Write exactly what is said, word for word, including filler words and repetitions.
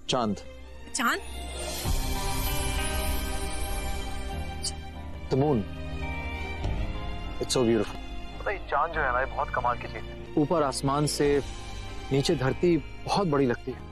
चांद। चांद? The moon, it's so beautiful. पता है चांद जो है ना, बहुत कमाल की चीज है। ऊपर आसमान से नीचे धरती बहुत बड़ी लगती है।